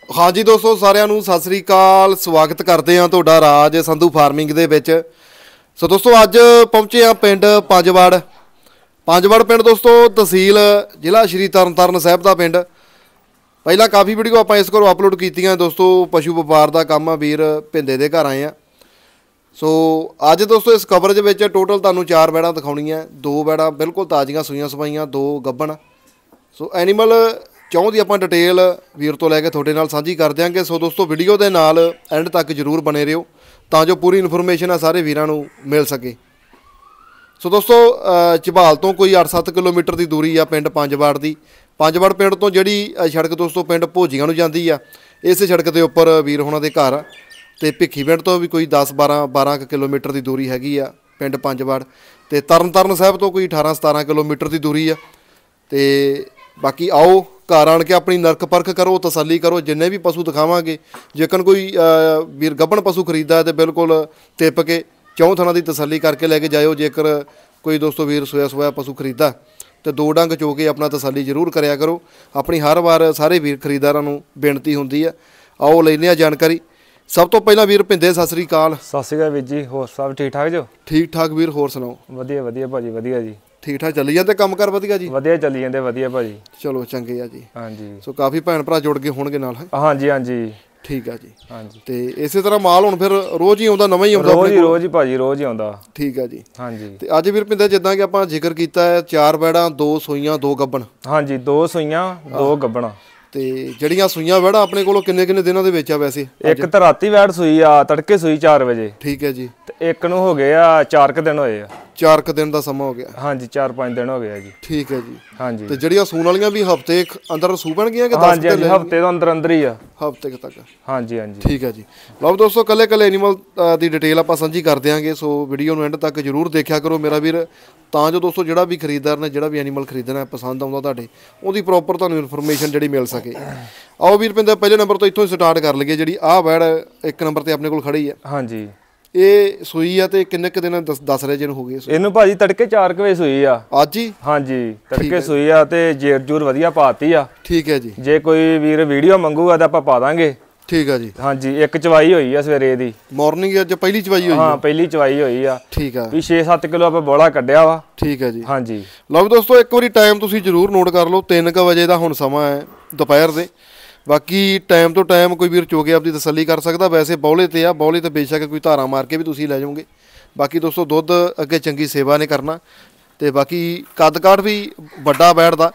हाँ जी दोस्तों सारिਆਂ ਨੂੰ ਸਤਿ ਸ੍ਰੀ ਅਕਾਲ ਸਵਾਗਤ ਕਰਦੇ ਹਾਂ ਤੁਹਾਡਾ ਰਾਜ ਸੰਧੂ ਫਾਰਮਿੰਗ ਦੇ ਵਿੱਚ। ਸੋ ਦੋਸਤੋ ਅੱਜ ਪਹੁੰਚੇ ਆ ਪਿੰਡ ਪੰਜਵੜ ਪਿੰਡ ਦੋਸਤੋ ਤਹਿਸੀਲ ਜ਼ਿਲ੍ਹਾ ਸ਼੍ਰੀ ਤਰਨਤਾਰਨ ਸਾਹਿਬ ਦਾ ਪਿੰਡ। ਪਹਿਲਾਂ ਕਾਫੀ ਵੀਡੀਓ ਆਪਾਂ ਇਸ ਘਰੋਂ ਅਪਲੋਡ ਕੀਤੀਆਂ ਦੋਸਤੋ, ਪਸ਼ੂ ਵਪਾਰ ਦਾ ਕੰਮ ਆ, ਵੀਰ ਭਿੰਦੇ ਦੇ ਘਰ ਆਏ ਆ। ਸੋ ਅੱਜ ਦੋਸਤੋ ਇਸ ਕਵਰੇਜ ਵਿੱਚ ਟੋਟਲ ਤੁਹਾਨੂੰ 4 ਬੈੜਾਂ ਦਿਖਾਉਣੀਆਂ, 2 ਬੈੜਾਂ ਬਿਲਕੁਲ ਤਾਜ਼ੀਆਂ ਸੂਈਆਂ ਸਵਾਈਆਂ, 2 ਗੱਭਣ। ਸੋ ਐਨੀਮਲ ਚੌਂ ਦੀ ਆਪਾਂ ਡਿਟੇਲ ਵੀਰ ਤੋਂ ਲੈ ਕੇ ਤੁਹਾਡੇ ਨਾਲ ਸਾਂਝੀ ਕਰ ਦਿਆਂਗੇ। ਸੋ ਦੋਸਤੋ ਵੀਡੀਓ ਦੇ ਨਾਲ ਐਂਡ ਤੱਕ ਜ਼ਰੂਰ ਬਣੇ ਰਹੋ ਤਾਂ ਜੋ ਪੂਰੀ ਇਨਫੋਰਮੇਸ਼ਨ ਆ ਸਾਰੇ ਵੀਰਾਂ ਨੂੰ ਮਿਲ ਸਕੇ। ਸੋ ਦੋਸਤੋ ਝਬਾਲ ਤੋਂ ਕੋਈ 8-7 ਕਿਲੋਮੀਟਰ ਦੀ ਦੂਰੀ ਆ ਪਿੰਡ ਪੰਜਵੜ ਦੀ। ਪੰਜਵੜ ਪਿੰਡ ਤੋਂ ਜਿਹੜੀ ਸੜਕ ਦੋਸਤੋ ਪਿੰਡ ਭੋਜੀਆਂ ਨੂੰ ਜਾਂਦੀ ਆ, ਇਸੇ ਸੜਕ ਦੇ ਉੱਪਰ ਵੀਰ ਹੋਣਾ ਦੇ ਘਰ। ਤੇ ਭਿੱਖੀ ਪਿੰਡ ਤੋਂ ਵੀ ਕੋਈ 10-12 ਕਿਲੋਮੀਟਰ ਦੀ ਦੂਰੀ ਹੈਗੀ ਆ ਪਿੰਡ ਪੰਜਵੜ। ਤੇ ਤਰਨਤਾਰਨ ਸਾਹਿਬ ਤੋਂ ਕੋਈ 18-17 ਕਿਲੋਮੀਟਰ ਦੀ ਦੂਰੀ ਆ। ਤੇ ਬਾਕੀ ਆਓ ਘਰ ਆਣ ਕੇ ਆਪਣੀ ਨਰਕ ਪਰਖ ਕਰੋ, ਤਸੱਲੀ ਕਰੋ। ਜਿੰਨੇ ਵੀ ਪਸ਼ੂ ਦਿਖਾਵਾਂਗੇ, ਜੇਕਰ ਕੋਈ ਵੀਰ ਗੱਭਣ ਪਸ਼ੂ ਖਰੀਦਦਾ ਤੇ ਬਿਲਕੁਲ ਤਿੱਪ ਕੇ ਚੌਂ ਥਾਂ ਦੀ ਤਸੱਲੀ ਕਰਕੇ ਲੈ ਕੇ ਜਾਇਓ। ਜੇਕਰ ਕੋਈ ਦੋਸਤੋ ਵੀਰ ਸੋਇਆ ਪਸ਼ੂ ਖਰੀਦਦਾ ਤੇ 2 ਡੰਗ ਚੋ ਕੇ ਆਪਣਾ ਤਸੱਲੀ ਜ਼ਰੂਰ ਕਰਿਆ ਕਰੋ। ਆਪਣੀ ਹਰ ਵਾਰ ਸਾਰੇ ਵੀਰ ਖਰੀਦਦਾਰਾਂ ਨੂੰ ਬੇਨਤੀ ਹੁੰਦੀ ਆ। ਆਓ ਲੈਂਦੇ ਆ ਜਾਣਕਾਰੀ। ਸਭ ਤੋਂ ਪਹਿਲਾਂ ਵੀਰ ਭਿੰਦੇ ਸਤਿ ਸ੍ਰੀ ਅਕਾਲ। ਸਤਿ ਸ੍ਰੀ ਅਕਾਲ ਵੀਰ ਜੀ, ਹੋਰ ਸਭ ਠੀਕ ਠਾਕ ਜੋ? ਠੀਕ ਠਾਕ ਵੀਰ, ਹੋਰ ਸੁਣਾਓ? ਵਧੀਆ ਵਧੀਆ ਭਾਜੀ, ਵਧੀਆ ਜੀ। ਠੀਕ ਠਾਕ ਚੱਲੀ ਜਾਂਦੇ ਕੰਮ ਕਾਰ? ਵਧੀਆ ਜੀ, ਵਧੀਆ ਚੱਲੀ ਜਾਂਦੇ, ਵਧੀਆ ਭਾਜੀ। ਚਲੋ ਚੰਗੇ ਆ ਜੀ। ਹਾਂਜੀ। ਸੋ ਕਾਫੀ ਭੈਣ ਭਰਾ ਜੁੜ ਗਏ ਹੋਣਗੇ ਨਾਲ? ਹਾਂਜੀ ਹਾਂਜੀ ਠੀਕ ਆ ਜੀ। ਹਾਂਜੀ। ਤੇ ਇਸੇ ਤਰ੍ਹਾਂ ਮਾਲ ਹੁਣ ਫਿਰ ਰੋਜ਼ ਹੀ ਆਉਂਦਾ, ਨਵਾਂ ਹੀ ਆਉਂਦਾ? ਰੋਜ਼ ਹੀ ਭਾਜੀ, ਰੋਜ਼ ਹੀ ਆਉਂਦਾ। ਠੀਕ ਆ ਜੀ। ਹਾਂਜੀ। ਤੇ ਅੱਜ ਵੀਰ ਭਿੰਦੇ ਜਿੱਦਾਂ ਕਿ ਆਪਾਂ ਜ਼ਿਕਰ ਕੀਤਾ ਹੈ, 4 ਬੈੜਾਂ, 2 ਸੂਈਆਂ, 2 ਗੱਭਣ। ਹਾਂਜੀ, 2 ਸੂਈਆਂ 2 ਗੱਭਣਾ। ਤੇ ਜਿਹੜੀਆਂ ਸੂਈਆਂ ਵੈੜਾਂ ਆਪਣੇ ਕੋਲੋਂ ਕਿੰਨੇ ਦਿਨਾਂ ਦੇ ਵਿੱਚ ਆ ਵੈਸੇ? ਇੱਕ ਤਾਂ ਰਾਤੀ ਵੈੜ ਸੂਈ ਆ, ਤੜਕੇ ਸੂਈ 4 ਵਜੇ। ਠੀਕ ਹੈ ਜੀ। ਤੇ ਇੱਕ ਨੂੰ ਹੋ ਗਏ ਆ 4 ਦਿਨ ਹੋਏ ਆ। 4 ਦਿਨ ਦਾ ਸਮਾਂ ਹੋ ਗਿਆ? ਹਾਂਜੀ, 4-5 ਦਿਨ ਹੋ ਗਏ ਆ ਜੀ। ਠੀਕ ਹੈ ਜੀ। ਹਾਂਜੀ। ਤੇ ਜਿਹੜੀਆਂ ਸੂਣ ਵਾਲੀਆਂ ਵੀ ਹਫਤੇ ਅੰਦਰ ਸੂ ਪੈਣਗੀਆਂ ਕਿ 10 ਹਾਂਜੀ ਹਾਂਜੀ, ਹਫਤੇ ਤੋਂ ਅੰਦਰ ਹੀ ਆ। ਹਫਤੇ ਤੱਕ? ਹਾਂਜੀ ਹਾਂਜੀ। ਠੀਕ ਹੈ ਜੀ। ਲਓ ਦੋਸਤੋ ਕੱਲੇ ਐਨੀਮਲ ਦੀ ਡਿਟੇਲ ਆਪਾਂ ਸਾਂਝੀ ਕਰ ਦਿਆਂਗੇ। ਸੋ ਵੀਡੀਓ ਨੂੰ ਐਂਡ ਤੱਕ ਜ਼ਰੂਰ ਦੇਖਿਆ ਕਰੋ ਮੇਰਾ ਵੀਰ, ਤਾਂ ਜੋ ਦੋਸਤੋ ਜਿਹੜਾ ਵੀ ਖਰੀਦਦਾਰ ਨੇ ਜਿਹੜਾ ਵੀ ਐਨੀਮਲ ਖਰੀਦਣਾ ਪਸੰਦ ਆਉਂਦਾ ਤੁਹਾਡੇ, ਉਹਦੀ ਪ੍ਰੋਪਰ ਤੁਹਾਨੂੰ ਇਨਫੋਰਮੇਸ਼ਨ ਜਿਹੜੀ ਮਿਲ ਸਕੇ। ਆਓ ਵੀਰ ਭਿੰਦੇ ਪਹਿਲੇ ਨੰਬਰ ਤੋਂ ਇੱਥੋਂ ਸਟਾਰਟ ਕਰ ਲਈਏ। ਜਿਹੜੀ ਆਹ ਵੈੜ 1 ਨੰਬਰ ਤੇ ਆਪਣੇ ਕੋਲ ਖੜੀ ਆ, ਹਾਂਜੀ, ਇਹ ਸੂਈ ਆ ਤੇ ਕਿੰਨੇ ਦਿਨ ਦੱਸ ਰਹੇ ਜਿਹਨੂੰ ਹੋ ਗਏ? ਇਹਨੂੰ ਭਾਜੀ ਤੜਕੇ 4 ਵਜੇ ਸੂਈ ਆ ਅੱਜ ਹੀ। ਹਾਂਜੀ, ਤੜਕੇ ਸੂਈ ਆ ਤੇ ਜੇਰ ਜੂਰ ਵਧੀਆ ਪਾਤੀ ਆ। ਠੀਕ ਹੈ ਜੀ। ਜੇ ਕੋਈ ਵੀਰ ਵੀਡੀਓ ਮੰਗੂਗਾ ਤਾਂ ਆਪਾਂ ਪਾ ਦਾਂਗੇ। ਠੀਕ ਆ ਜੀ। ਹਾਂਜੀ, ਇੱਕ ਚਵਾਈ ਹੋਈ ਆ ਸਵੇਰੇ ਦੀ, ਮਾਰਨਿੰਗ ਅੱਜ ਪਹਿਲੀ ਚਵਾਈ ਹੋਈ? ਹਾਂ, ਪਹਿਲੀ ਚਵਾਈ ਹੋਈ ਆ। ਠੀਕ ਆ। ਵੀ 6-7 ਕਿਲੋ ਆਪਾਂ ਬੋਲਾ ਕੱਢਿਆ ਵਾ। ਠੀਕ ਹੈ ਜੀ। ਹਾਂਜੀ। ਲਓ ਦੋਸਤੋ ਇੱਕ ਵਾਰੀ ਟਾਈਮ ਤੁਸੀਂ ਜ਼ਰੂਰ ਨੋਟ ਕਰ ਲਓ, 3 ਵਜੇ ਦਾ ਹੁਣ ਸਮਾਂ ਹੈ ਦੁਪਹਿਰ ਦੇ। ਬਾਕੀ ਟਾਈਮ ਤੋਂ ਟਾਈਮ ਕੋਈ ਵੀਰ ਚੋਕੇ ਆਪਦੀ ਤਸੱਲੀ ਕਰ ਸਕਦਾ। ਵੈਸੇ ਬੌਲੇ ਤੇ ਆ, ਬੌਲੇ ਤੇ ਬੇਸ਼ੱਕ ਕੋਈ ਧਾਰਾ ਮਾਰ ਕੇ ਵੀ ਤੁਸੀਂ ਲੈ ਜਾਓਗੇ। ਬਾਕੀ ਦੋਸਤੋ ਦੁੱਧ ਅੱਗੇ ਚੰਗੀ ਸੇਵਾ ਨੇ ਕਰਨਾ। ਤੇ ਬਾਕੀ ਕੱਦ ਕਾਠ ਵੀ ਵੱਡਾ ਬੈਠਦਾ।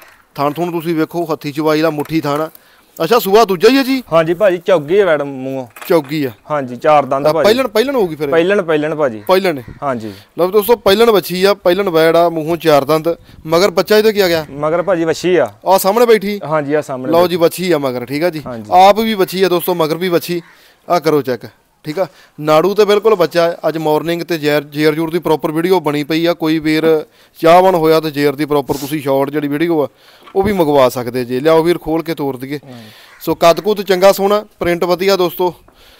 ਥਣ ਥੁਣ ਤੁਸੀਂ ਵੇਖੋ, ਹੱਥੀ ਚਵਾਈ ਦਾ ਮੁੱਠੀ ਥਣ। ਅੱਛਾ, ਸੂਆ ਦੂਜਾ ਹੀ ਹੈ ਜੀ? ਹਾਂਜੀ ਭਾਜੀ, ਚੌਗੀ ਹੈ ਮੈਡਮ, ਮੂੰਹੋਂ ਚੌਗੀ ਆ। ਹਾਂਜੀ, 4 ਦੰਦ ਭਾਜੀ। ਪਹਿਲਣ ਹੋਊਗੀ ਫਿਰ? ਪਹਿਲਣ ਭਾਜੀ, ਪਹਿਲਣ। ਹਾਂਜੀ। ਲਓ ਦੋਸਤੋ ਪਹਿਲਣ ਵੱਛੀ ਆ, ਪਹਿਲਣ ਬੈੜ ਆ, ਮੂੰਹੋਂ 4 ਦੰਦ। ਮਗਰ ਬੱਚਾ ਇਹਦਾ ਕੀ ਆ ਗਿਆ? ਮਗਰ ਭਾਜੀ ਵੱਛੀ ਆ, ਆ ਸਾਹਮਣੇ ਬੈਠੀ। ਹਾਂਜੀ, ਆ ਸਾਹਮਣੇ। ਲਓ ਜੀ, ਵੱਛੀ ਆ ਮਗਰ। ਠੀਕ ਆ ਜੀ। ਆਪ ਵੀ ਵੱਛੀ ਆ ਦੋਸਤੋ, ਮਗਰ ਵੀ ਵੱਛੀ। ਆ ਕਰੋ ਚੈੱਕ। ਠੀਕ ਆ, ਨਾੜੂ ਤੇ ਬਿਲਕੁਲ ਬੱਚਾ ਹੈ। ਅੱਜ ਮਾਰਨਿੰਗ ਤੇ ਜੇਰ ਜੂਰ ਦੀ ਪ੍ਰੋਪਰ ਵੀਡੀਓ ਬਣੀ ਪਈ ਆ। ਕੋਈ ਵੀਰ ਚਾਹਵਾਨ ਹੋਇਆ ਤੇ ਜੇਰ ਦੀ ਪ੍ਰੋਪਰ ਤੁਸੀਂ ਸ਼ਾਰਟ ਜਿਹੜੀ ਵੀਡੀਓ ਆ ਉਹ ਵੀ ਮੰਗਵਾ ਸਕਦੇ ਜੇ। ਲਿਆਓ ਵੀਰ ਖੋਲ ਕੇ ਤੋਰ ਦਈਏ। ਸੋ ਕੱਦ ਕੁੱਦ ਚੰਗਾ ਸੋਹਣਾ, ਪ੍ਰਿੰਟ ਵਧੀਆ ਦੋਸਤੋ,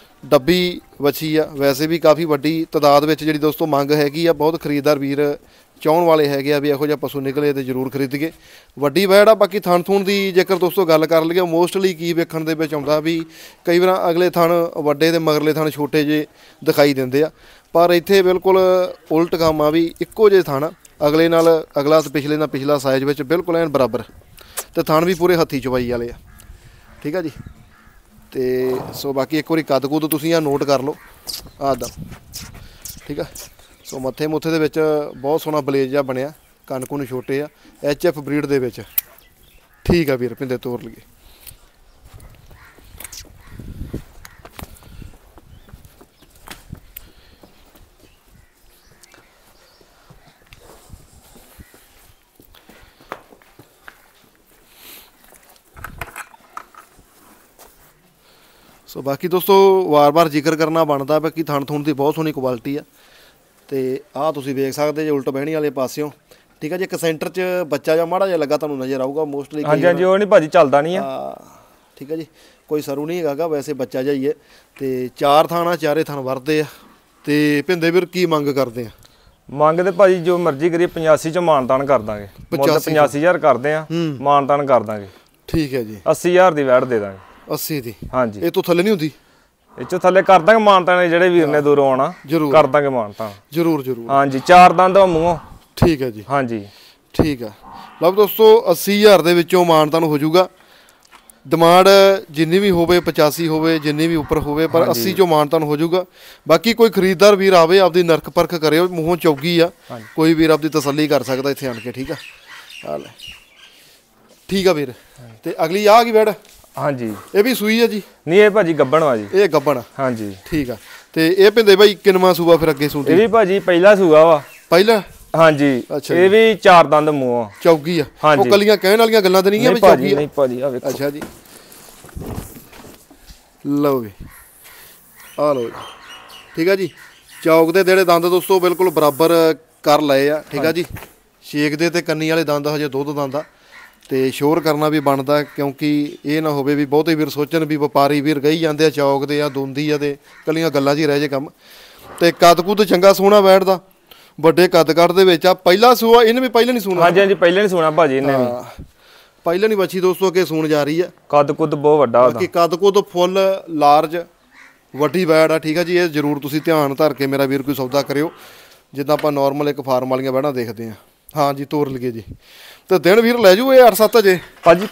ਡੱਬੀ ਵੱਛੀ ਆ। ਵੈਸੇ ਵੀ ਕਾਫੀ ਵੱਡੀ ਤਾਦਾਦ ਵਿੱਚ ਜਿਹੜੀ ਦੋਸਤੋ ਮੰਗ ਹੈਗੀ ਆ। ਬਹੁਤ ਖਰੀਦਦਾਰ ਵੀਰ ਚਾਹੁਣ ਵਾਲੇ ਹੈਗੇ ਆ ਵੀ ਇਹੋ ਜਿਹਾ ਪਸ਼ੂ ਨਿਕਲੇ ਤੇ ਜ਼ਰੂਰ ਖਰੀਦੀਏ। ਵੱਡੀ ਵੈੜ ਆ। ਬਾਕੀ ਥਣ ਥੁਣ ਦੀ ਜੇਕਰ ਦੋਸਤੋ ਗੱਲ ਕਰ ਲਈਏ, ਮੋਸਟਲੀ ਕੀ ਵੇਖਣ ਦੇ ਵਿੱਚ ਆਉਂਦਾ ਵੀ ਕਈ ਵਾਰ ਅਗਲੇ ਥਣ ਵੱਡੇ ਤੇ ਮਗਰਲੇ ਥਣ ਛੋਟੇ ਜਿਹੇ ਦਿਖਾਈ ਦਿੰਦੇ ਆ, ਪਰ ਇੱਥੇ ਬਿਲਕੁਲ ਉਲਟ ਕੰਮ ਆ ਵੀ ਇੱਕੋ ਜਿਹੇ ਥਣ, ਅਗਲੇ ਨਾਲ ਅਗਲਾ ਤੇ ਪਿਛਲੇ ਨਾਲ ਪਿਛਲਾ ਸਾਈਜ਼ ਵਿੱਚ ਬਿਲਕੁਲ ਐਨ ਬਰਾਬਰ। ਤੇ ਥਣ ਵੀ ਪੂਰੇ ਹੱਥੀ ਚਵਾਈ ਵਾਲੇ ਆ। ਠੀਕ ਆ ਜੀ। ਤੇ ਸੋ ਬਾਕੀ ਇੱਕ ਵਾਰੀ ਕੱਦ ਕੁੱਦ ਤੁਸੀਂ ਆ ਨੋਟ ਕਰ ਲਓ ਆਹ ਦਾ। ਠੀਕ ਆ। ਸੋ ਮੱਥੇ ਮੁੱਥੇ ਦੇ ਵਿੱਚ ਬਹੁਤ ਸੋਹਣਾ ਬਲੇਜ ਜਿਹਾ ਬਣਿਆ, ਕੰਨ ਕੁੰਨ ਛੋਟੇ ਆ, HF ਬਰੀਡ ਦੇ ਵਿੱਚ। ਠੀਕ ਆ ਵੀਰ ਭਿੰਦੇ, ਤੋਰ ਲਈਏ। ਸੋ ਬਾਕੀ ਦੋਸਤੋ ਵਾਰ-ਵਾਰ ਜ਼ਿਕਰ ਕਰਨਾ ਬਣਦਾ, ਬਾਕੀ ਥਣ ਥੁਣ ਦੀ ਬਹੁਤ ਸੋਹਣੀ ਕੁਆਲਿਟੀ ਆ। ਤੇ ਆਹ ਤੁਸੀਂ ਵੇਖ ਸਕਦੇ ਜੇ ਉਲਟ ਬਹਿਣੀ ਵਾਲੇ ਪਾਸਿਓਂ। ਠੀਕ ਆ ਜੀ। ਇੱਕ ਸੈਂਟਰ 'ਚ ਬੱਚਾ ਜਾਂ ਮਾੜਾ ਜਿਹਾ ਲੱਗਾ ਤੁਹਾਨੂੰ ਨਜ਼ਰ ਆਊਗਾ ਮੋਸਟਲੀ। ਹਾਂਜੀ ਹਾਂਜੀ, ਉਹ ਨਹੀਂ ਭਾਜੀ ਚੱਲਦਾ ਨਹੀਂ ਆ। ਠੀਕ ਆ ਜੀ, ਕੋਈ ਸਰੂ ਨਹੀਂ ਹੈਗਾ, ਵੈਸੇ ਬੱਚਾ ਜਿਹਾ ਹੀ ਹੈ। ਤੇ 4 ਥਾਣਾ, 4 ਥਣ ਵਰਦੇ ਆ। ਤੇ ਭਿੰਦੇ ਵੀਰ ਕੀ ਮੰਗ ਕਰਦੇ ਆ? ਮੰਗ ਤੇ ਭਾਜੀ ਜੋ ਮਰਜ਼ੀ ਕਰੀਏ, 85 'ਚ ਮਾਨਤਾਨ ਕਰ ਦਾਂਗੇ। 85,000 ਕਰਦੇ ਆ, ਮਾਨਤਾਨ ਕਰ ਦਾਂਗੇ। ਠੀਕ ਹੈ ਜੀ। 80,000 ਦੀ ਵੈੜ ਦੇ ਦਾਂਗੇ। 80 ਦੀ ਹਾਂਜੀ। ਇਹ ਤੋਂ ਥੱਲੇ ਨਹੀਂ ਹੁੰਦੀ? ਇਹ ਚੋਂ ਥੱਲੇ ਕਰ ਦਾਂਗੇ ਮਾਨਤਾ ਨੇ, ਜਿਹੜੇ ਵੀਰ ਨੇ ਦੂਰੋਂ ਆਉਣਾ ਕਰ ਦਾਂਗੇ ਮਾਨਤਾ ਜਰੂਰ। ਹਾਂਜੀ 4 ਦੰਦ ਮੂੰਹੋਂ। ਠੀਕ ਹੈ ਜੀ। ਹਾਂਜੀ ਠੀਕ ਆ। ਲਓ ਦੋਸਤੋ 80000 ਦੇ ਵਿੱਚੋਂ ਮਾਨਤਾ ਨੂੰ ਹੋ ਜਾਊਗਾ। ਡਿਮਾਂਡ ਜਿੰਨੀ ਵੀ ਹੋਵੇ 85 ਹੋਵੇ ਜਿੰਨੀ ਵੀ ਉੱਪਰ ਹੋਵੇ, ਪਰ 80 ਚੋਂ ਮਾਨਤਾ ਨੂੰ ਹੋ ਜਾਊਗਾ। ਬਾਕੀ ਕੋਈ ਖਰੀਦਦਾਰ ਵੀਰ ਆਵੇ ਆਪਦੀ ਨਰਕ ਪਰਖ ਕਰਿਓ, ਮੂੰਹੋਂ ਚੌਗੀ ਆ, ਕੋਈ ਵੀਰ ਆਪਦੀ ਤਸੱਲੀ ਕਰ ਸਕਦਾ ਇੱਥੇ ਆਣ ਕੇ। ਠੀਕ ਆ ਆ ਲੈ। ਠੀਕ ਆ ਵੀਰ। ਤੇ ਅਗਲੀ ਆ ਗਈ ਬੈੜ? ਹਾਂਜੀ ਇਹ ਵੀ ਸੂਈ ਆ ਜੀ? ਨਹੀਂ ਇਹ ਭਾਜੀ ਗੱਬਣ ਵਾ ਜੀ। ਇਹ ਗੱਬਣ ਆ? ਹਾਂਜੀ ਠੀਕ ਆ। ਤੇ ਇਹ ਪਿੰਦੇ ਬਾਈ ਕਿੰਨਵਾਂ ਸੂਆ ਫਿਰ ਅੱਗੇ ਸੂਦੀ? ਇਹ ਵੀ ਭਾਜੀ ਪਹਿਲਾ ਸੂਆ ਵਾ। ਪਹਿਲਾ? ਹਾਂਜੀ। ਇਹ ਵੀ 4 ਦੰਦ ਮੂੰਹ ਚੌਗੀ ਆ? ਉਹ ਕੱਲੀਆਂ ਕਹਿਣ ਵਾਲੀਆਂ ਗੱਲਾਂ ਤੇ ਨਹੀਂ ਆ ਵੀ ਚੌਗੀ? ਨਹੀਂ ਭਾਜੀ ਆ ਵੇਖੋ। ਅੱਛਾ ਜੀ ਲਓ ਵੀ ਆ ਲਓ ਜੀ। ਠੀਕ ਆ ਜੀ। ਚੌਕ ਦੇ ਜਿਹੜੇ ਦੰਦ ਦੋਸਤੋ ਬਿਲਕੁਲ ਬਰਾਬਰ ਕਰ ਲਏ ਆ। ਠੀਕ ਆ ਜੀ। ਛੇਕ ਦੇ ਤੇ ਕੰਨੀ ਵਾਲੇ ਦੰਦ ਹਜੇ ਦੁੱਧ ਦੰਦ ਆ, ਤੇ ਸ਼ੋਰ ਕਰਨਾ ਵੀ ਬਣਦਾ, ਕਿਉਂਕਿ ਇਹ ਨਾ ਹੋਵੇ ਵੀ ਬਹੁਤੇ ਵੀਰ ਸੋਚਣ ਵੀ ਵਪਾਰੀ ਵੀਰ ਗਈ ਜਾਂਦੇ ਆ ਚੌਕ ਦੇ ਆ ਦੋਂਦੀ ਆ ਤੇ ਕੱਲੀਆਂ ਗੱਲਾਂ 'ਚ ਹੀ ਰਹਿ ਜੇ ਕੰਮ। ਤੇ ਕੱਦ ਕੁੱਦ ਚੰਗਾ ਸੋਹਣਾ ਬੈਠਦਾ, ਵੱਡੇ ਕੱਦ ਕੱਟ ਦੇ ਵਿੱਚ ਆ। ਪਹਿਲਾ ਸੂਆ ਇਹਨੇ ਵੀ ਪਹਿਲਾਂ ਨਹੀਂ ਸੂਣਾ? ਹਾਂਜੀ ਪਹਿਲਾਂ ਨਹੀਂ ਸੂਣਾ ਭਾਜੀ ਇਹਨੇ ਵੀ। ਪਹਿਲਾਂ ਨਹੀਂ ਬੱਚੀ ਦੋਸਤੋ ਅੱਗੇ ਸੂਣ ਜਾ ਰਹੀ ਆ। ਕੱਦ ਕੁੱਦ ਬਹੁਤ ਵੱਡਾ ਉਹਦਾ। ਬਾਕੀ ਕੱਦ ਕੁੱਦ ਫੁੱਲ ਲਾਰਜ ਵੱਡੀ ਬੈੜ ਆ। ਠੀਕ ਆ ਜੀ। ਇਹ ਜ਼ਰੂਰ ਤੁਸੀਂ ਧਿਆਨ ਧਰ ਕੇ ਮੇਰਾ ਵੀਰ ਕੋਈ ਸੌਦਾ ਕਰਿਓ, ਜਿੱਦਾਂ ਆਪਾਂ ਨਾਰਮਲ ਇੱਕ ਫਾਰਮ ਵਾਲੀਆਂ ਬੈੜਾਂ ਦੇਖਦੇ ਆ। ਹਾਂ ਜੀ ਤੋਰ ਲਈਏ ਜੀ। ਤੇ ਦਿਨ ਵੀਰ ਲੈ ਜੂ ਇਹ 8-7 ਅਜੇ ਭਾਜੀ?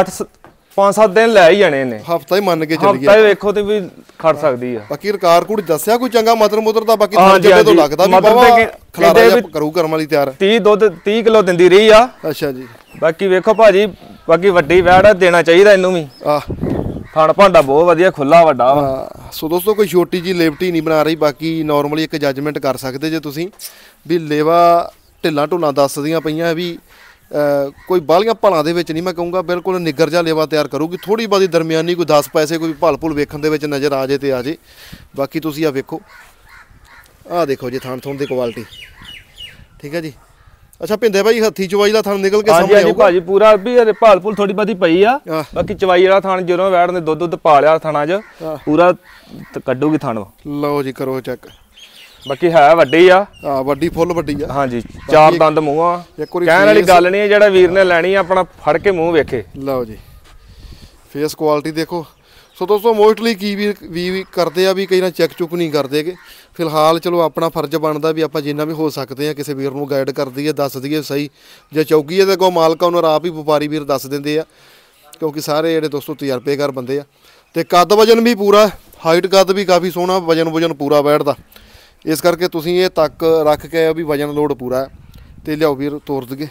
5-7 ਦਿਨ ਲੈ ਹੀ ਜਾਣੇ ਨੇ, ਹਫਤਾ ਹੀ ਮੰਨ ਕੇ ਚੱਲੀਏ। ਹਫਤਾ ਹੀ ਵੇਖੋ ਤੇ ਵੀ ਖੜ ਸਕਦੀ ਆ। ਬਾਕੀ ਰਕਾਰ ਕੁੜੀ ਦੱਸਿਆ ਕੋਈ ਚੰਗਾ ਮਤਰ ਮੁੱਤਰ ਦਾ? ਬਾਕੀ ਜਿਹੜੇ ਤੋਂ ਲੱਗਦਾ ਵੀ ਬਾਵਾ ਖਲਾਰਾ ਜਿਹਾ ਕਰੂ ਕਰਮ ਵਾਲੀ ਤਿਆਰ। 30 ਦੁੱਧ 30 ਕਿਲੋ ਦਿੰਦੀ ਰਹੀ ਆ। ਅੱਛਾ ਜੀ। ਬਾਕੀ ਵੇਖੋ ਭਾਜੀ, ਬਾਕੀ ਵੱਡੀ ਵੈੜ ਦੇਣਾ ਚਾਹੀਦਾ ਇਹਨੂੰ ਵੀ। ਥਣ ਭਾਂਡਾ ਬਹੁਤ ਵਧੀਆ ਖੁੱਲਾ ਵੱਡਾ ਵਾ। ਸੋ ਦੋਸਤੋ ਕੋਈ ਛੋਟੀ ਜੀ ਲੇਵਟੀ ਨਹੀਂ ਬਣਾ ਰਹੀ। ਬਾਕੀ ਨਾਰਮਲੀ ਇੱਕ ਜੱਜਮੈਂਟ ਕਰ ਸਕਦੇ ਜੇ ਤੁਸੀਂ ਵੀ ਲੇਵਾ ਢਿੱਲਾਂ ਢੁੱਲਾਂ ਦੱਸਦੀਆਂ ਪਈਆਂ ਵੀ ਕੋਈ ਬਾਹਲੀਆਂ ਭਲਾਂ ਦੇ ਵਿੱਚ ਨਹੀਂ ਮੈਂ ਕਹੂੰਗਾ, ਬਿਲਕੁਲ ਨਿੱਗਰ ਜਿਹਾ ਲੇਵਾ ਤਿਆਰ ਕਰੂਗੀ। ਥੋੜੀ ਬਹੁਤੀ ਦਰਮਿਆਨੀ ਕੋਈ 10 ਪੈਸੇ ਕੋਈ ਭਲ ਭੁਲ ਵੇਖਣ ਦੇ ਵਿੱਚ ਨਜ਼ਰ ਆ ਜੇ ਤੇ ਆ ਜੇ। ਬਾਕੀ ਤੁਸੀਂ ਆ ਵੇਖੋ, ਆਹ ਦੇਖੋ ਜੀ ਥਣ ਥਣ ਦੀ ਕੁਆਲਿਟੀ। ਠੀਕ ਹੈ ਜੀ। ਅੱਛਾ ਭਿੰਦੇ ਭਾਈ ਹੱਥੀ ਚਵਾਈ ਦਾ ਥਣ ਨਿਕਲ ਕੇ ਸਾਹਮਣੇ ਆਊਗਾ ਭਾਜੀ ਪੂਰਾ ਵੀ ਭਲ ਭੁਲ ਥੋੜੀ ਬਹੁਤੀ ਪਈ ਆ। ਬਾਕੀ ਚਵਾਈ ਵਾਲਾ ਥਣ ਜਦੋਂ ਵੈੜ ਨੇ ਦੁੱਧ ਪਾ ਲਿਆ ਥਣਾ 'ਚ ਪੂਰਾ ਕੱਢੂਗੀ ਥਣ। ਲਓ ਜੀ ਕਰੋ ਚੈੱਕ। ਬਾਕੀ ਹੈ ਵੱਡੀ ਆ। ਵੱਡੀ ਫੁੱਲ ਵੱਡੀ ਆ। ਹਾਂਜੀ 4 ਦੰਦ ਮੂੰਹ ਆ। ਕਹਿਣ ਵਾਲੀ ਗੱਲ ਨਹੀਂ, ਜਿਹੜਾ ਵੀਰ ਨੇ ਲੈਣੀ ਆਪਣਾ ਫੜ ਕੇ ਮੂੰਹ ਵੇਖੇ। ਲਓ ਜੀ ਫੇਸ ਕੁਆਲਿਟੀ ਦੇਖੋ। ਸੋ ਦੋਸਤੋ ਮੋਸਟਲੀ ਕੀ ਵੀ ਕਰਦੇ ਆ ਵੀ ਕਈ ਨਾ ਚੈੱਕ ਚੁੱਕ ਨਹੀਂ ਕਰਦੇਗੇ। ਫਿਲਹਾਲ ਚਲੋ ਆਪਣਾ ਫਰਜ਼ ਬਣਦਾ ਵੀ ਆਪਾਂ ਜਿੰਨਾ ਵੀ ਹੋ ਸਕਦੇ ਆ ਕਿਸੇ ਵੀਰ ਨੂੰ ਗਾਈਡ ਕਰ ਦਈਏ, ਦੱਸ ਦਈਏ ਸਹੀ। ਜੇ ਚੌਗੀ ਹੈ ਤਾਂ ਅੱਗੋਂ ਮਾਲਕ ਉਹਨਾਂ ਆਪ ਹੀ ਵਪਾਰੀ ਵੀਰ ਦੱਸ ਦਿੰਦੇ ਆ, ਕਿਉਂਕਿ ਸਾਰੇ ਜਿਹੜੇ ਦੋਸਤੋ ਤਜਰਬੇਕਾਰ ਬੰਦੇ ਆ। ਤੇ ਕੱਦ ਵਜਨ ਵੀ ਪੂਰਾ, ਹਾਈਟ ਕੱਦ ਵੀ ਕਾਫੀ ਸੋਹਣਾ, ਵਜਨ ਪੂਰਾ ਬੈਠਦਾ। ਇਸ ਕਰਕੇ ਤੁਸੀਂ ਇਹ ਤੱਕ ਰੱਖ ਕੇ ਵੀ ਵਜਨ ਲੋਡ ਪੂਰਾ ਤੇ ਲਿਆਓ ਵੀਰ ਤੋਰ ਦਈਏ।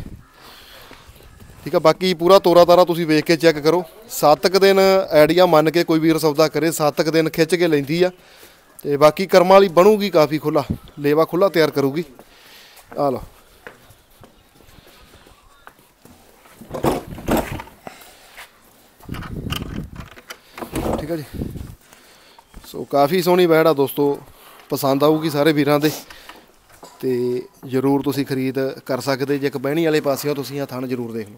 ਠੀਕ ਆ। ਬਾਕੀ ਪੂਰਾ ਤੋਰਾ ਤਾਰਾ ਤੁਸੀਂ ਵੇਖ ਕੇ ਚੈੱਕ ਕਰੋ। 7 ਦਿਨ ਆਈਡੀਆ ਮੰਨ ਕੇ ਕੋਈ ਵੀਰ ਸੌਦਾ ਕਰੇ, 7 ਦਿਨ ਖਿੱਚ ਕੇ ਲੈਂਦੀ ਆ। ਤੇ ਬਾਕੀ ਕਰਮਾਂ ਵਾਲੀ ਬਣੂਗੀ, ਕਾਫੀ ਖੁੱਲਾ ਲੇਵਾ ਖੁੱਲਾ ਤਿਆਰ ਕਰੂਗੀ। ਆ ਲਓ ਠੀਕ ਆ ਜੀ। ਸੋ ਕਾਫੀ ਸੋਹਣੀ ਵੈੜ ਆ ਦੋਸਤੋ, ਪਸੰਦ ਆਊਗੀ ਸਾਰੇ ਵੀਰਾਂ ਦੇ। ਤੇ ਜ਼ਰੂਰ ਤੁਸੀਂ ਖਰੀਦ ਕਰ ਸਕਦੇ ਜੇ। ਇੱਕ ਬਹਿਣੀ ਵਾਲੇ ਪਾਸਿਓਂ ਤੁਸੀਂ ਆ ਥਣ ਜ਼ਰੂਰ ਦੇਖ ਲਓ।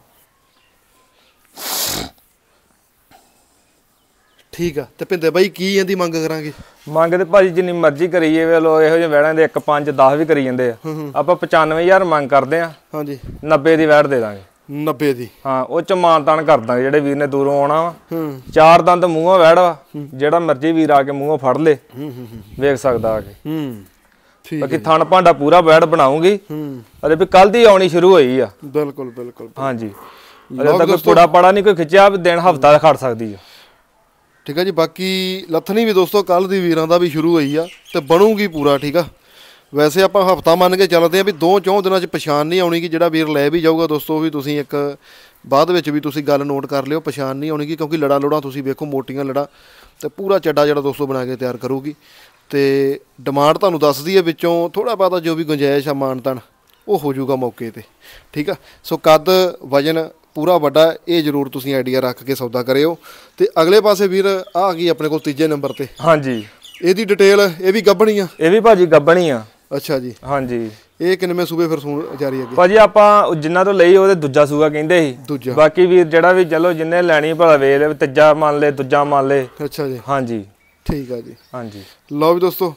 ਠੀਕ ਆ। ਤੇ ਭਿੰਦੇ ਬਾਈ ਕੀ ਇਹਦੀ ਮੰਗ ਕਰਾਂਗੇ? ਮੰਗ ਤੇ ਭਾਜੀ ਜਿੰਨੀ ਮਰਜ਼ੀ ਕਰੀਏ, ਵੇਲੋ ਇਹੋ ਜਿਹੇ ਵੈੜਾਂ ਦੇ 1 5 10 ਵੀ ਕਰੀ ਜਾਂਦੇ ਆ। ਆਪਾਂ 95000 ਮੰਗ ਕਰਦੇ ਆ। ਹਾਂਜੀ 90 ਦੀ ਵੈੜ ਦੇ ਦਾਂਗੇ। 90 ਦੀ? ਹਾਂ ਉਹ ਚ ਮਾਨ ਤਾਨ ਕਰ ਦਾਂਗੇ। ਜਿਹੜੇ ਵੀਰ ਨੇ ਦੂਰੋਂ ਆਉਣਾ ਵਾ, 4 ਦੰਦ ਮੂੰਹੋਂ ਵੈੜ ਵਾ, ਜਿਹੜਾ ਮਰਜ਼ੀ ਵੀਰ ਆ ਕੇ ਮੂੰਹੋਂ ਫੜ ਲੇ, ਵੇਖ ਸਕਦਾ ਆ ਕੇ। ਬਾਕੀ ਥਣ ਭਾਂਡਾ ਪੂਰਾ ਬੈੜ ਬਣਾਉਂਗੀ। ਅਰੇ ਵੀ ਕੱਲ ਦੀ ਆਉਣੀ ਸ਼ੁਰੂ ਹੋਈ ਆ। ਬਿਲਕੁਲ ਬਿਲਕੁਲ। ਹਾਂਜੀ ਅਜੇ ਤੱਕ ਪੂੜਾ ਪਾੜਾ ਨਹੀਂ ਕੋਈ ਖਿੱਚਿਆ, ਦਿਨ ਹਫਤਾ ਖੜ ਸਕਦੀ ਆ। ਠੀਕ ਆ ਜੀ। ਬਾਕੀ ਲੱਥਣੀ ਵੀ ਦੋਸਤੋ ਕੱਲ ਦੀ ਵੀਰਾਂ ਦਾ ਵੀ ਸ਼ੁਰੂ ਹੋਈ ਆ ਤੇ ਬਣੂਗੀ ਪੂਰਾ। ਠੀਕ ਆ। ਵੈਸੇ ਆਪਾਂ ਹਫਤਾ ਮੰਨ ਕੇ ਚੱਲਦੇ ਆ ਵੀ 2-4 ਦਿਨਾਂ 'ਚ ਪਛਾਣ ਨਹੀਂ ਆਉਣੀ ਕਿ ਜਿਹੜਾ ਵੀਰ ਲੈ ਵੀ ਜਾਊਗਾ ਦੋਸਤੋ, ਵੀ ਤੁਸੀਂ ਇੱਕ ਬਾਅਦ ਵਿੱਚ ਵੀ ਤੁਸੀਂ ਗੱਲ ਨੋਟ ਕਰ ਲਿਓ, ਪਛਾਣ ਨਹੀਂ ਆਉਣੀ ਕਿਉਂਕਿ ਲੜਾ ਲੋੜਾਂ ਤੁਸੀਂ ਵੇਖੋ ਮੋਟੀਆਂ ਲੜਾ ਤੇ ਪੂਰਾ ਚੱਡਾ ਜਿਹੜਾ ਦੋਸਤੋ ਬਣਾ ਕੇ ਤਿਆਰ ਕਰੂਗੀ। ਤੇ ਡਿਮਾਂਡ ਤੁਹਾਨੂੰ ਦੱਸਦੀ ਹੈ ਵਿੱਚੋਂ ਥੋੜਾ ਬਹੁਤਾ ਜੋ ਵੀ ਗੁੰਜਾਇਸ਼ ਆ ਮਾਨ ਤਾਨ ਉਹ ਹੋ ਜਾਊਗਾ ਮੌਕੇ ਤੇ। ਠੀਕ ਆ। ਸੋ ਕੱਦ ਵਜਨ ਪੂਰਾ ਵੱਡਾ, ਇਹ ਜ਼ਰੂਰ ਤੁਸੀਂ ਆਈਡੀਆ ਰੱਖ ਕੇ ਸੌਦਾ ਕਰਿਓ। ਤੇ ਅਗਲੇ ਪਾਸੇ ਵੀਰ ਆ ਗਈ ਆਪਣੇ ਕੋਲ ਤੀਜੇ ਨੰਬਰ ਤੇ। ਹਾਂਜੀ ਇਹਦੀ ਡਿਟੇਲ ਇਹ ਵੀ ਗੱਭਣੀ ਆ? ਇਹ ਵੀ ਭਾਜੀ ਗੱਭਣੀ ਆ। ਅੱਛਾ ਜੀ। ਹਾਂਜੀ ਇਹ ਕਿੰਨਵੇਂ ਸੂਬੇ ਫਿਰ ਸੂਣ ਜਾਰੀ ਅੱਗੇ? ਭਾਜੀ ਆਪਾਂ ਜਿੰਨਾ ਤੋਂ ਲਈ ਉਹਦੇ ਦੂਜਾ ਸੂਆ ਕਹਿੰਦੇ ਸੀ। ਦੂਜਾ? ਬਾਕੀ ਵੀਰ ਜਿਹੜਾ ਵੀ ਚਲੋ ਜਿੰਨੇ ਲੈਣੀ ਭਲਾ ਵੇਚ ਲੈ, ਤੀਜਾ ਮੰਨ ਲੈ, ਦੂਜਾ ਮੰਨ ਲੈ। ਅੱਛਾ ਜੀ। ਹਾਂਜੀ ਠੀਕ ਆ ਜੀ। ਹਾਂਜੀ ਲਓ ਵੀ ਦੋਸਤੋ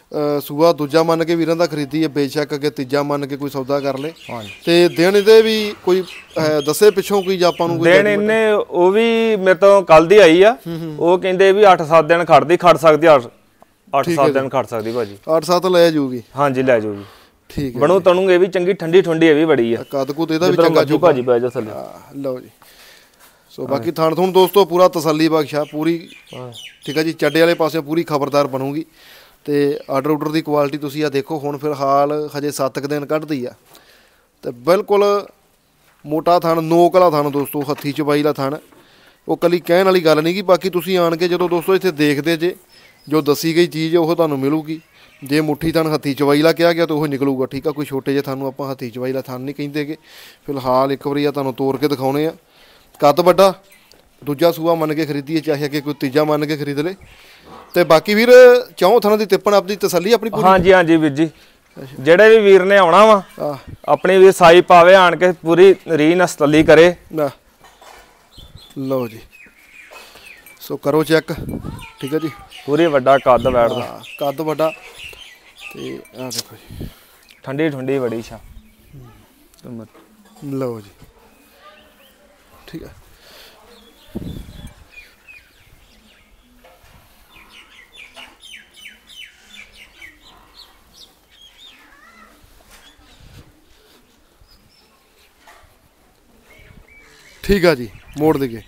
ਸੂਆ ਦੂਜਾ ਮੰਨ ਕੇ ਵੀਰਾਂ ਦਾ ਖਰੀਦੀ ਹੈ, ਬੇਸ਼ੱਕ ਅੱਗੇ ਤੀਜਾ ਮੰਨ ਕੇ ਕੋਈ ਸੌਦਾ ਕਰ ਲੇ। ਤੇ ਦਿਨ ਇਹਦੇ ਵੀ ਕੋਈ ਦੱਸੇ ਪਿੱਛੋਂ ਕੋਈ ਆਪਾਂ ਨੂੰ ਦਿਨ ਇਹਨੇ ਉਹ ਵੀ ਮੇਰੇ ਤੋਂ ਕੱਲ ਦੀ ਆਈ ਆ, ਉਹ ਕਹਿੰਦੇ ਵੀ 8-7 ਦਿਨ ਖੜ ਸਕਦੀ 8-7 ਦਿਨ ਖੜ ਸਕਦੀ ਭਾਜੀ। 8-7 ਲੈ ਜਾਊਗੀ? ਹਾਂਜੀ ਲੈ ਜਾਊਗੀ। ਠੀਕ ਹੈ। ਬਣੂ ਤਣੂ ਇਹ ਵੀ ਚੰਗੀ ਠੰਡੀ ਠੰਡੀ ਇਹ ਵੀ ਬੜੀ ਆ। ਕੱਦ ਕੁੱਦ ਇਹਦਾ ਵੀ ਚੰਗਾ ਜੀ ਭਾਜੀ ਬੈ ਜਾ ਥੱਲੇ। ਲਓ ਜੀ। ਸੋ ਬਾਕੀ ਥਣ ਥੁਣ ਦੋਸਤੋ ਪੂਰਾ ਤਸੱਲੀ ਬਖਸ਼ਾ ਪੂਰੀ, ਠੀਕ ਹੈ ਜੀ। ਚੱਡੇ ਵਾਲੇ ਪਾਸੇ ਪੂਰੀ ਖਬਰਦਾਰ ਬਣੂਗੀ। ਤੇ ਆਰਡਰ ਦੀ ਕੁਆਲਿਟੀ ਤੁਸੀਂ ਆ ਦੇਖੋ। ਹੁਣ ਫਿਲਹਾਲ ਹਜੇ 7 ਦਿਨ ਕੱਢਦੀ ਆ ਤੇ ਬਿਲਕੁਲ ਮੋਟਾ ਥਣ, ਨੋਕ ਵਾਲਾ ਥਣ ਦੋਸਤੋ, ਹੱਥੀ ਚਬਾਈ ਦਾ ਥਣ। ਉਹ ਕੱਲੀ ਕਹਿਣ ਵਾਲੀ ਗੱਲ ਨਹੀਂ ਗੀ। ਬਾਕੀ ਤੁਸੀਂ ਆਣ ਕੇ ਜਦੋਂ ਦੋਸਤੋ ਇੱਥੇ ਦੇਖਦੇ ਜੇ, ਜੋ ਦੱਸੀ ਗਈ ਚੀਜ਼ ਉਹ ਤੁਹਾਨੂੰ ਮਿਲੂਗੀ। ਜੇ ਮੁੱਠੀ ਥਣ ਹੱਥੀ ਚਵਾਈ ਲਾ ਕਿਹਾ ਗਿਆ ਤਾਂ ਉਹ ਨਿਕਲੂਗਾ, ਠੀਕ ਆ। ਕੋਈ ਛੋਟੇ ਜਿਹੇ ਥਣ ਨੂੰ ਆਪਾਂ ਹੱਥੀ ਚਵਾਈ ਲਾ ਥਣ ਨਹੀਂ ਕਹਿੰਦੇਗੇ। ਫਿਲਹਾਲ ਇੱਕ ਵਾਰੀ ਆ ਤੁਹਾਨੂੰ ਤੋੜ ਕੇ ਦਿਖਾਉਣੇ ਆ। ਕੱਦ ਵੱਡਾ, ਦੂਜਾ ਸੂਆ ਮੰਨ ਕੇ ਖਰੀਦੀਏ, ਚਾਹੇ ਅੱਗੇ ਕੋਈ ਤੀਜਾ ਮੰਨ ਕੇ ਖਰੀਦ ਲੇ। ਤੇ ਬਾਕੀ ਵੀਰ ਚੌਂ ਥਣਾਂ ਦੀ ਤਿੱਪਣ ਆਪਣੀ ਤਸੱਲੀ ਆਪਣੀ ਪੂਰੀ? ਹਾਂਜੀ ਹਾਂਜੀ ਵੀਰ ਜੀ, ਜਿਹੜੇ ਵੀ ਵੀਰ ਨੇ ਆਉਣਾ ਵਾ ਆਪਣੀ ਵੀ ਸਾਈ ਪਾਵੇ, ਆਣ ਕੇ ਪੂਰੀ ਰੀ ਨਾਲ ਤਸੱਲੀ ਕਰੇ। ਲਓ ਜੀ। ਸੋ ਕਰੋ ਚੈੱਕ, ਠੀਕ ਹੈ ਜੀ। ਪੂਰੀ ਵੱਡਾ ਕੱਦ ਬੈਠਦਾ, ਕੱਦ ਵੱਡਾ। ਤੇ ਆ ਦੇਖੋ ਜੀ, ਠੰਡੀ ਠੰਡੀ ਬੜੀ ਛਾ। ਲਓ ਜੀ, ਠੀਕ ਹੈ। ਠੀਕ ਆ ਜੀ, ਮੋੜ ਦੇਗੇ।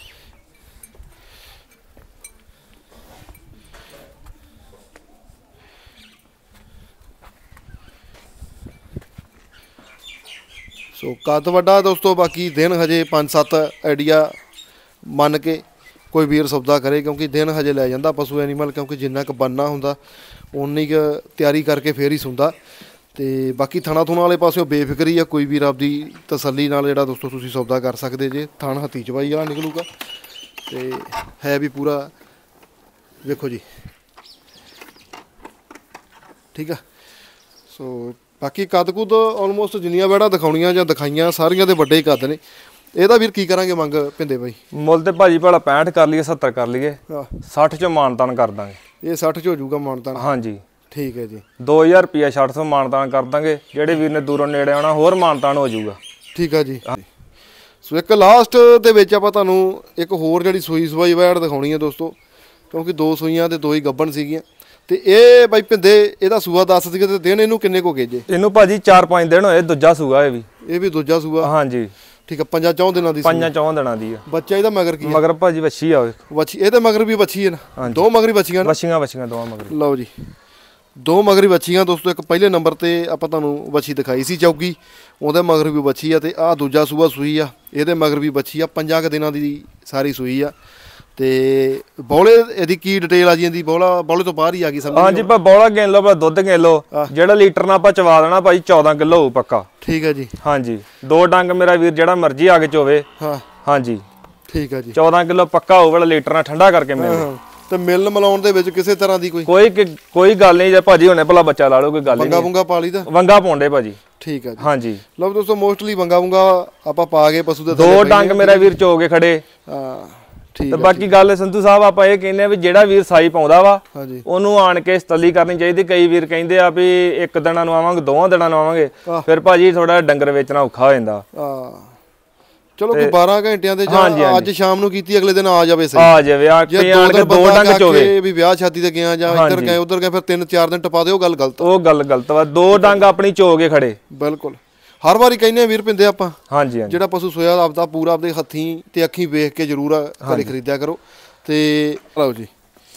ਸੋ ਕੱਦ ਵੱਡਾ ਦੋਸਤੋ। ਬਾਕੀ ਦਿਨ ਹਜੇ 5-7 ਆਈਡੀਆ ਮੰਨ ਕੇ ਕੋਈ ਵੀਰ ਸੌਦਾ ਕਰੇ, ਕਿਉਂਕਿ ਦਿਨ ਹਜੇ ਲੈ ਜਾਂਦਾ ਪਸ਼ੂ ਐਨੀਮਲ, ਕਿਉਂਕਿ ਜਿੰਨਾ ਕੁ ਬੰਨਾ ਹੁੰਦਾ ਉਨੀ ਕੁ ਤਿਆਰੀ ਕਰਕੇ ਫੇਰ ਹੀ ਸੁੰਦਾ। ਤੇ ਬਾਕੀ ਥਣਾ ਥੁਣਾ ਵਾਲੇ ਪਾਸਿਓਂ ਬੇਫਿਕਰੀ ਆ, ਕੋਈ ਵੀਰ ਆਪਦੀ ਤਸੱਲੀ ਨਾਲ ਜਿਹੜਾ ਦੋਸਤੋ ਤੁਸੀਂ ਸੌਦਾ ਕਰ ਸਕਦੇ ਜੇ। ਥਣ ਹੱਥੀ ਚਵਾਈ ਵਾਲਾ ਨਿਕਲੂਗਾ ਤੇ ਹੈ ਵੀ ਪੂਰਾ, ਵੇਖੋ ਜੀ, ਠੀਕ ਆ। ਸੋ ਬਾਕੀ ਕੱਦ ਕੁੱਦ ਆਲਮੋਸਟ ਜਿੰਨੀਆਂ ਵੈੜਾਂ ਦਿਖਾਉਣੀਆਂ ਜਾਂ ਦਿਖਾਈਆਂ ਸਾਰੀਆਂ ਦੇ ਵੱਡੇ ਹੀ ਕੱਦ ਨੇ। ਇਹਦਾ ਵੀਰ ਕੀ ਕਰਾਂਗੇ ਮੰਗ ਪਿੰਦੇ ਬਾਈ? ਮੁੱਲ ਤੇ ਭਾਜੀ ਭਲਾ 65 ਕਰ ਲਈਏ, 70 ਕਰ ਲਈਏ, 60 ਚੋਂ ਮਾਨਤਾਨ ਕਰ ਦਾਂਗੇ। ਇਹ 60 ਚ ਹੋ ਜਾਊਗਾ ਮਾਨਤਾਨ? ਹਾਂਜੀ ਠੀਕ ਹੈ ਜੀ। 2000 ਰੁਪਿਆ 60 ਮਾਨਤਾਨ ਕਰ ਦਾਂਗੇ। ਜਿਹੜੇ ਵੀਰ ਨੇ ਦੂਰੋਂ ਨੇੜੇ ਆਉਣਾ ਹੋਰ ਮਾਨਤਾਨ ਹੋ ਜਾਊਗਾ। ਠੀਕ ਆ ਜੀ। ਸੋ ਇੱਕ ਲਾਸਟ ਦੇ ਵਿੱਚ ਆਪਾਂ ਤੁਹਾਨੂੰ ਇੱਕ ਹੋਰ ਜਿਹੜੀ ਸੂਈ ਸਵਾਈ ਵੈੜ ਦਿਖਾਉਣੀ ਹੈ ਦੋਸਤੋ, ਕਿਉਂਕਿ 2 ਸੂਈਆਂ ਤੇ 2 ਹੀ ਗੱਭਣ ਸੀਗੀਆਂ। ਤੇ ਇਹ ਬਾਈ ਪਿੰਦੇ ਇਹਦਾ ਸੂਆ ਦੱਸ ਦਈਏ ਤੇ ਦਿਨ ਇਹਨੂੰ ਕਿੰਨੇ ਕੋ ਗਏ ਜੇ? ਇਹਨੂੰ ਭਾਜੀ 4-5 ਦਿਨ ਹੋਏ, ਦੂਜਾ ਸੂਆ ਇਹ ਵੀ ਦੂਜਾ ਸੂਆ? ਹਾਂਜੀ ਠੀਕ ਆ। 5-4 ਦਿਨਾਂ ਦੀ? 5-4 ਦਿਨਾਂ ਦੀ ਆ। ਬੱਚਾ ਇਹਦਾ ਮਗਰ ਕੀ? ਮਗਰ ਭਾਜੀ ਵੱਛੀ ਆ। ਵੱਛੀ ਇਹਦੇ ਮਗਰ ਵੀ ਵੱਛੀ ਹੈ ਨਾ? 2 ਮਗਰੀ ਵੱਛੀਆਂ? ਵੱਛੀਆਂ ਦੋਵਾਂ ਮਗਰ। ਲਓ ਜੀ, 2 ਮਗਰੀ ਵੱਛੀਆਂ ਦੋਸਤੋ। ਇੱਕ ਪਹਿਲੇ ਨੰਬਰ ਤੇ ਆਪਾਂ ਤੁਹਾਨੂੰ ਵੱਛੀ ਦਿਖਾਈ ਸੀ ਚੌਗੀ, ਉਹਦੇ ਮਗਰ ਵੀ ਵੱਛੀ ਆ। ਤੇ ਆਹ ਦੂਜਾ ਸੂਆ ਸੂਈ ਆ, ਇਹਦੇ ਮਗਰ ਵੀ ਵੱਛੀ ਆ। 5 ਦਿਨਾਂ ਦੀ ਸਾਰੀ ਸੂਈ ਆ। ਤੇ ਬੌਲੇ ਇਹਦੀ ਕੀ ਡਿਟੇਲ ਆ ਜੀ? ਇਹਦੀ ਬੌਲੇ ਤੋਂ ਬਾਹਰ ਹੀ ਆ ਗਈ ਸਮਝ? ਹਾਂਜੀ ਪਰ ਬੌਲਾ ਗਿਣ ਲਓ, ਪਰ ਦੁੱਧ ਗਿਣ ਲਓ, ਜਿਹੜਾ ਲੀਟਰ ਨਾਲ ਆਪਾਂ ਚਵਾ ਦੇਣਾ ਭਾਈ 14 ਕਿਲੋ ਹੋਊ ਪੱਕਾ। ਠੀਕ ਹੈ ਜੀ। ਹਾਂਜੀ 2 ਡੰਗ ਮੇਰਾ ਵੀਰ ਜਿਹੜਾ ਮਰਜ਼ੀ ਆ ਕੇ ਚੋਵੇ। ਹਾਂਜੀ ਠੀਕ ਹੈ ਜੀ। 14 ਕਿਲੋ ਪੱਕਾ ਹੋਊ, ਵਾਲਾ ਲੀਟਰ ਨਾਲ ਠੰਡਾ ਕਰਕੇ ਮਿਲ। ਤੇ ਮਿਲਣ ਮਲਾਉਣ ਦੇ ਵਿੱਚ ਕਿਸੇ ਤਰ੍ਹਾਂ ਦੀ ਕੋਈ ਗੱਲ ਨਹੀਂ ਜੇ ਭਾਜੀ ਹੁਣੇ ਭਲਾ ਬੱਚਾ ਲਾ ਲਓ, ਕੋਈ ਗੱਲ ਨਹੀਂ। ਵੰਗਾ ਪਾ ਲਈ ਦਾ? ਵੰਗਾ ਪਾਉਂਦੇ ਭਾਜੀ। ਠੀਕ ਹੈ ਜੀ। ਹਾਂਜੀ ਲਓ ਦੋਸਤੋ, ਮੋਸਟਲੀ ਵੰਗਾ ਆਪਾਂ ਪਾ ਕੇ ਪਸ਼ੂ ਦੇ 2 ਡੰਗ ਮੇਰਾ ਵੀਰ ਚੋ ਕੇ ਖੜੇ। ਠੀਕ ਤੇ ਬਾਕੀ ਗੱਲ ਸੰਧੂ ਸਾਹਿਬ ਆਪਾਂ ਇਹ ਕਹਿੰਦੇ ਆ ਵੀ ਜਿਹੜਾ ਵੀਰ ਸਾਈ ਪਾਉਂਦਾ ਵਾ ਉਹਨੂੰ ਆਣ ਕੇ ਤਸੱਲੀ ਕਰਨੀ ਚਾਹੀਦੀ। ਕਈ ਵੀਰ ਕਹਿੰਦੇ ਆ ਵੀ 1 ਦਿਨਾਂ ਨੂੰ ਆਵਾਂਗੇ, 2 ਦਿਨਾਂ ਨੂੰ ਆਵਾਂਗੇ, ਫਿਰ ਭਾਜੀ ਥੋੜਾ ਡੰਗਰ ਵੇਚਣਾ ਔਖਾ ਹੋ ਜਾਂਦਾ। ਚਲੋ ਕੋਈ 12 ਘੰਟਿਆਂ ਦੇ ਜਾਂ ਅੱਜ ਸ਼ਾਮ ਨੂੰ ਕੀਤੀ ਅਗਲੇ ਦਿਨ ਆ ਜਾਵੇ, ਸਹੀ ਆ ਜਾਵੇ। ਆ ਕੇ 2 ਡੰਗ ਚੋਵੇ ਵੀ ਵਿਆਹ ਸ਼ਾਦੀ ਤੇ ਗਿਆ ਜਾਂ ਇੱਧਰ ਗਏ ਉੱਧਰ ਗਏ, ਫਿਰ 3-4 ਦਿਨ ਟਪਾ ਦਿਓ, ਗੱਲ ਗਲਤ। ਉਹ ਗੱਲ ਗਲਤ ਵਾ। 2 ਡੰਗ ਆਪਣੀ ਚੋ ਕੇ ਖੜੇ। ਬਿਲਕੁਲ ਹਰ ਵਾਰੀ ਕਹਿੰਦੇ ਵੀਰ ਪਿੰਦੇ ਆਪਾਂ। ਹਾਂਜੀ ਜਿਹੜਾ ਪਸ਼ੂ ਸੋਇਆ ਆਪਦਾ ਪੂਰਾ ਆਪਦੇ ਹੱਥੀਂ ਤੇ ਅੱਖੀਂ ਵੇਖ ਕੇ ਜ਼ਰੂਰ ਘਰੇ ਖਰੀਦਿਆ ਕਰੋ। ਤੇ ਲਓ ਜੀ,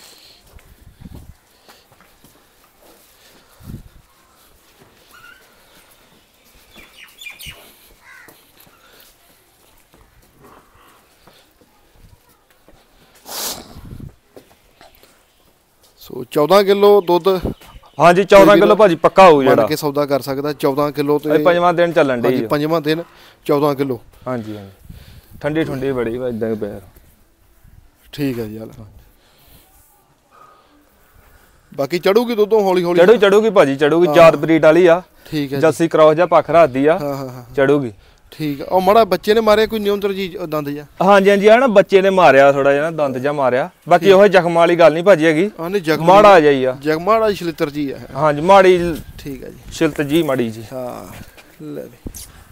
ਸੋ 14 ਕਿਲੋ ਦੁੱਧ। ਹਾਂਜੀ 14 ਕਿਲੋ ਭਾਜੀ ਪੱਕਾ ਹੋਊ, ਜਿਹੜਾ ਮੰਨ ਕੇ ਸੌਦਾ ਕਰ ਸਕਦਾ। 14 ਕਿਲੋ ਤੇ 5ਵਾਂ ਦਿਨ ਚੱਲਣ ਢੀ। 5ਵਾਂ ਦਿਨ 14 ਕਿਲੋ। ਹਾਂਜੀ ਠੰਡੀ ਠੰਡੀ ਬੜੀ ਵਾ ਇਦਾਂ ਪੈਰ। ਠੀਕ ਹੈ ਜੀ। ਹਾਲ ਬਾਕੀ ਚੜੂਗੀ ਦੁੱਧੋਂ ਹੌਲੀ ਹੌਲੀ? ਚੜੂਗੀ ਭਾਜੀ, ਚੜੂਗੀ। ਜਾਤ ਬਰੀਡ ਵਾਲੀ ਆ। ਠੀਕ ਹੈ। ਜੱਸੀ ਕ੍ਰੋਸ ਜਾਂ ਪੱਖ ਰਾਤ ਦੀ ਆ। ਚੜੂਗੀ। ਠੀਕ ਆ। ਉਹ ਮਾੜਾ ਬੱਚੇ ਨੇ ਮਾਰਿਆ ਕੋਈ ਨਿਯੰਤਰ ਜੀ ਦੰਦ ਜਾਂ? ਹਾਂਜੀ ਹਾਂਜੀ ਆ ਨਾ ਬੱਚੇ ਨੇ ਮਾਰਿਆ ਥੋੜਾ ਜਿਹਾ ਦੰਦ ਜਾਂ ਮਾਰਿਆ, ਬਾਕੀ ਉਹ ਜ਼ਖਮ ਵਾਲੀ ਗੱਲ ਨਹੀਂ ਭਾਜੀ ਹੈਗੀ, ਮਾੜਾ ਜਾਈ ਆ ਮਾੜਾ ਛਿਲਤਰ ਜੀ ਆ। ਹਾਂਜੀ ਮਾੜੀ, ਠੀਕ ਆ ਜੀ, ਛਿਲਤ ਜੀ ਮਾੜੀ ਜੀ। ਹਾਂ ਲੈ ਵੀ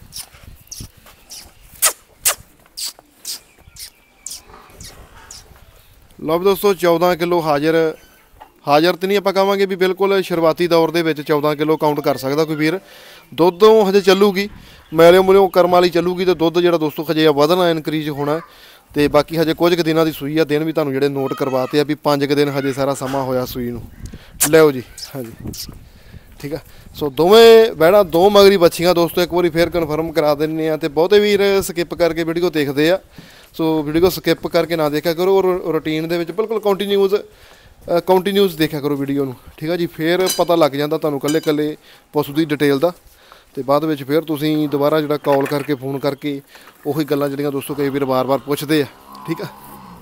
ਲਓ ਦੋਸਤੋ 14 ਕਿਲੋ ਹਾਜ਼ਰ ਤੇ ਨਹੀਂ ਆਪਾਂ ਕਹਾਂਗੇ ਵੀ ਬਿਲਕੁਲ ਸ਼ੁਰੂਆਤੀ ਦੌਰ ਦੇ ਵਿੱਚ 14 ਕਿਲੋ ਕਾਊਂਟ ਕਰ ਸਕਦਾ ਕੋਈ ਵੀਰ। ਦੁੱਧੋਂ ਹਜੇ ਚੱਲੂਗੀ, ਮੈਲਿਓ ਕਰਮ ਵਾਲੀ ਚੱਲੂਗੀ ਤੇ ਦੁੱਧ ਜਿਹੜਾ ਦੋਸਤੋ ਹਜੇ ਵਧਣਾ ਇਨਕਰੀਜ਼ ਹੋਣਾ। ਤੇ ਬਾਕੀ ਹਜੇ ਕੁਝ ਕੁ ਦਿਨਾਂ ਦੀ ਸੂਈ ਆ, ਦਿਨ ਵੀ ਤੁਹਾਨੂੰ ਜਿਹੜੇ ਨੋਟ ਕਰਵਾਤੇ ਆ ਵੀ 5 ਕੁ ਦਿਨ ਹਜੇ ਸਾਰਾ ਸਮਾਂ ਹੋਇਆ ਸੂਈ ਨੂੰ। ਲਿਓ ਜੀ ਹਾਂਜੀ ਠੀਕ ਆ। ਸੋ ਦੋਵੇਂ ਬਹਿਣਾ ਦੋ ਮਗਰੀ ਬੱਚੀਆਂ ਦੋਸਤੋ ਇੱਕ ਵਾਰੀ ਫੇਰ ਕਨਫਰਮ ਕਰਾ ਦਿੰਦੇ ਆ। ਤੇ ਬਹੁਤੇ ਵੀਰ ਸਕਿਪ ਕਰਕੇ ਵੀਡੀਓ ਦੇਖਦੇ ਆ, ਸੋ ਵੀਡੀਓ ਸਕਿਪ ਕਰਕੇ ਨਾ ਦੇਖਿਆ ਕਰੋ, ਰੂਟੀਨ ਦੇ ਵਿੱਚ ਬਿਲਕੁਲ ਕੰਟੀਨਿਊਸ ਦੇਖਿਆ ਕਰੋ ਵੀਡੀਓ ਨੂੰ, ਠੀਕ ਆ ਜੀ। ਫੇਰ ਪਤਾ ਲੱਗ ਜਾਂਦਾ ਤੁਹਾਨੂੰ ਕੱਲੇ ਪਸ਼ੂ ਦੀ ਡਿਟੇਲ ਦਾ। ਤੇ ਬਾਅਦ ਵਿੱਚ ਫਿਰ ਤੁਸੀਂ ਦੁਬਾਰਾ ਜਿਹੜਾ ਕਾਲ ਕਰਕੇ ਫੋਨ ਕਰਕੇ ਉਹੀ ਗੱਲਾਂ ਜਿਹੜੀਆਂ ਦੋਸਤੋ ਕਈ ਵੀਰ ਵਾਰ-ਵਾਰ ਪੁੱਛਦੇ ਆ, ਠੀਕ ਆ।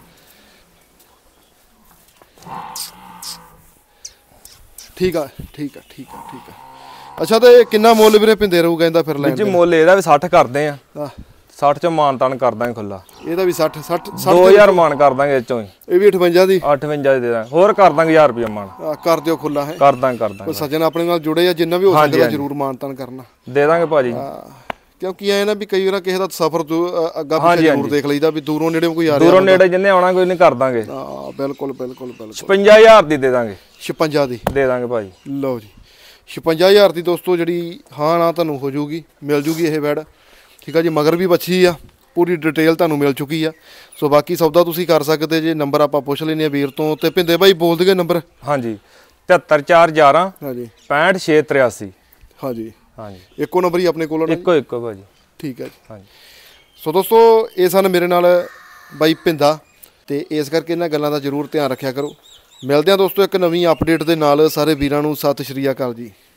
ਠੀਕ ਆ ਠੀਕ ਆ ਠੀਕ ਆ ਠੀਕ ਆ। ਅੱਛਾ ਤੇ ਕਿੰਨਾ ਮੁੱਲ ਵੀਰੇ ਪਿੰਦੇ ਰਹੂਗਾ ਇਹਦਾ ਫਿਰ ਲੈਣ ਜੀ? ਮੁੱਲ ਇਹਦਾ ਵੀ 60 ਕਰਦੇ ਆ, 60 ਚ ਮਾਨ ਤਾਨ ਕਰ ਦਾਂਗੇ ਖੁੱਲਾ। ਇਹਦਾ ਵੀ 60 2000 ਮਾਨ ਕਰ ਦਾਂਗੇ ਇਹ ਚੋਂ ਹੀ। ਇਹ ਵੀ 58 ਦੀ 58 ਦੀ ਦੇ ਦਾਂਗੇ, ਹੋਰ ਕਰ ਦਾਂਗੇ 1000 ਰੁਪਏ ਮਾਨ। ਕਰ ਦਿਓ ਖੁੱਲਾ ਹੈ, ਕਰ ਦਾਂਗੇ। ਕੋਈ ਸੱਜਣ ਆਪਣੇ ਨਾਲ ਜੁੜੇ ਆ ਜਿੰਨਾ ਵੀ ਹੋ ਸਕਦਾ ਜ਼ਰੂਰ ਮਾਨ ਤਾਨ ਕਰਨਾ ਦੇ ਦਾਂਗੇ ਭਾਜੀ। ਕਿਉਂਕਿ ਐ ਨਾ ਵੀ ਕਈ ਵਾਰ ਕਿਸੇ ਦਾ ਸਫ਼ਰ ਅੱਗਾ ਪਿੱਛੇ ਜ਼ਰੂਰ ਦੇਖ ਲਈਦਾ ਵੀ ਦੂਰੋਂ ਨੇੜੇ ਕੋਈ ਆ ਰਿਹਾ, ਦੂਰੋਂ ਨੇੜੇ ਜਿੰਨੇ ਆਉਣਾ ਕੋਈ ਨਹੀਂ ਕਰ ਦਾਂਗੇ। ਹਾਂ ਬਿਲਕੁਲ 55000 ਦੀ ਦੇ ਦਾਂਗੇ। 56 ਦੀ ਦੇ ਦਾਂਗੇ ਭਾਜੀ। ਲਓ ਜੀ 56000 ਦੀ ਦੋਸਤੋ ਜਿਹੜੀ ਹਾਂ ਨਾ ਤੁਹਾਨੂੰ ਹੋ ਜੂਗੀ, ਮਿਲ ਜੂਗੀ ਇਹ ਬੈਡ, ਠੀਕ ਆ ਜੀ। ਮਗਰ ਵੀ ਬੱਚੀ ਆ, ਪੂਰੀ ਡਿਟੇਲ ਤੁਹਾਨੂੰ ਮਿਲ ਚੁੱਕੀ ਆ। ਸੋ ਬਾਕੀ ਸੌਦਾ ਤੁਸੀਂ ਕਰ ਸਕਦੇ ਜੇ। ਨੰਬਰ ਆਪਾਂ ਪੁੱਛ ਲੈਨੇ ਆ ਵੀਰ ਤੋਂ। ਤੇ ਭਿੰਦੇ ਬਾਈ ਬੋਲ ਦਈਏ ਨੰਬਰ? ਹਾਂਜੀ 73411 ਹਾਂਜੀ 65683 ਹਾਂਜੀ ਹਾਂਜੀ ਇੱਕੋ ਨੰਬਰ ਹੀ ਆਪਣੇ ਕੋਲ? ਇੱਕੋ ਭਾਜੀ। ਠੀਕ ਹੈ ਜੀ ਹਾਂਜੀ। ਸੋ ਦੋਸਤੋ ਇਹ ਸਨ ਮੇਰੇ ਨਾਲ ਬਾਈ ਭਿੰਦਾ, ਤੇ ਇਸ ਕਰਕੇ ਇਹਨਾਂ ਗੱਲਾਂ ਦਾ ਜ਼ਰੂਰ ਧਿਆਨ ਰੱਖਿਆ ਕਰੋ। ਮਿਲਦੇ ਹਾਂ ਦੋਸਤੋ ਇੱਕ ਨਵੀਂ ਅਪਡੇਟ ਦੇ ਨਾਲ। ਸਾਰੇ ਵੀਰਾਂ ਨੂੰ ਸਤਿ ਸ਼੍ਰੀ ਅਕਾਲ ਜੀ।